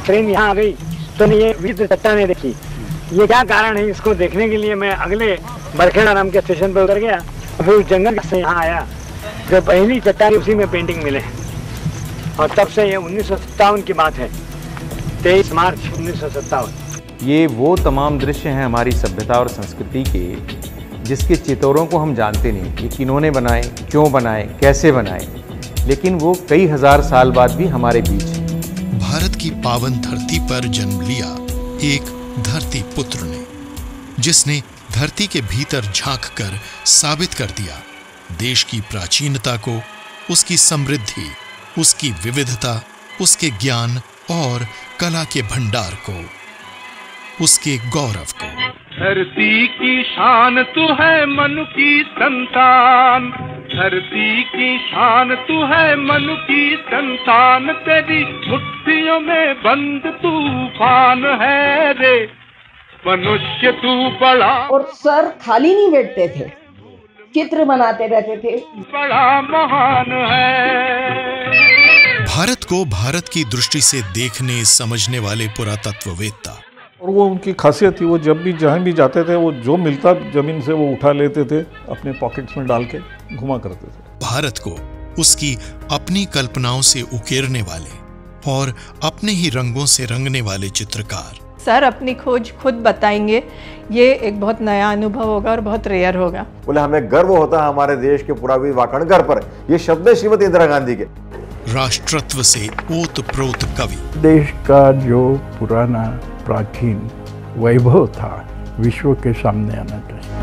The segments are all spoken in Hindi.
ट्रेन यहाँ आ गई तो ये विचित्र चट्टानें देखी। ये क्या कारण है, इसको देखने के लिए मैं अगले बरखेड़ा नाम के स्टेशन पर उतर गया, फिर उस जंगल से यहाँ आया। जो पहली चट्टान उसी में पेंटिंग मिले, और तब से ये 1957 की बात है, 23 मार्च 1957। ये वो तमाम दृश्य हैं हमारी सभ्यता और संस्कृति के, जिसके चितौरों को हम जानते नहीं, ये किन्होंने बनाए, क्यों बनाए, कैसे बनाए, लेकिन वो कई हजार साल बाद भी हमारे बीच है। भारत की पावन धरती पर जन्म लिया एक धरती पुत्र ने, जिसने धरती के भीतर झांक कर साबित कर दिया देश की प्राचीनता को, उसकी समृद्धि, उसकी विविधता, उसके ज्ञान और कला के भंडार को, उसके गौरव को। धरती की शान तू है मनु की संतान, धरती की शान तू है मनु की संतान, तेरी मुट्ठियों में बंद तूफान है रे मनुष्य तू बड़ा। और सर खाली नहीं बैठते थे, चित्र बनाते रहते थे, बड़ा महान है। भारत को भारत की दृष्टि से देखने समझने वाले पुरातत्ववेत्ता, और वो उनकी खासियत थी, वो जब भी जहाँ भी जाते थे वो जो मिलता जमीन से वो उठा लेते थे, अपने पॉकेट्स में डाल के घुमा करते थे। भारत को उसकी अपनी कल्पनाओं से उकेरने वाले और अपने ही रंगों से रंगने वाले चित्रकार। सर अपनी खोज खुद बताएंगे, ये एक बहुत नया अनुभव होगा और बहुत रेयर होगा। बोले हमें गर्व होता है हमारे देश के पुरावीर वाकणकर पर। ये शब्द है श्रीमती इंदिरा गांधी के। राष्ट्रत्व से ओतप्रोत कवि, देश का जो पुराना प्राचीन वैभव था विश्व के सामने आना चाहिए।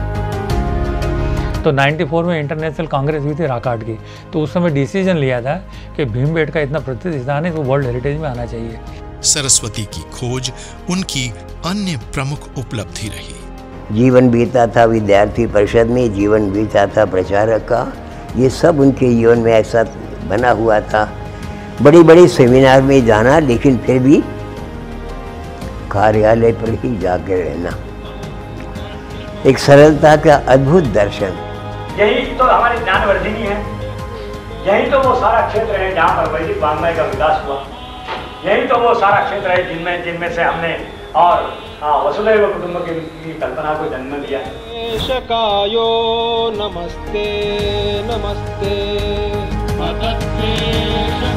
तो 94 में इंटरनेशनल कांग्रेस हुई थी राकाट की, तो उस समय डिसीजन लिया था कि भीमबेटका इतना प्रतिष्ठित स्थान है तो वर्ल्ड हेरिटेज में आना चाहिए। सरस्वती की खोज उनकी अन्य प्रमुख उपलब्धि रही। जीवन बीता था विद्यार्थी परिषद में, जीवन बीता था प्रचारक का, ये सब उनके जीवन में ऐसा बना हुआ था। बड़ी बड़ी सेमिनार में जाना, लेकिन फिर भी कार्यालय पर ही जाके रहना, एक सरलता का अद्भुत दर्शन। यही तो हमारी ज्ञानवर्धिनी है, यही तो वो सारा क्षेत्र है जहाँ पर वैदिक वाङ्मय का विकास हुआ, यही तो वो सारा क्षेत्र है जिनमें से हमने और वसुधैव कुटुंबकम की कल्पना को जन्म दिया। शकायो नमस्ते नमस्ते।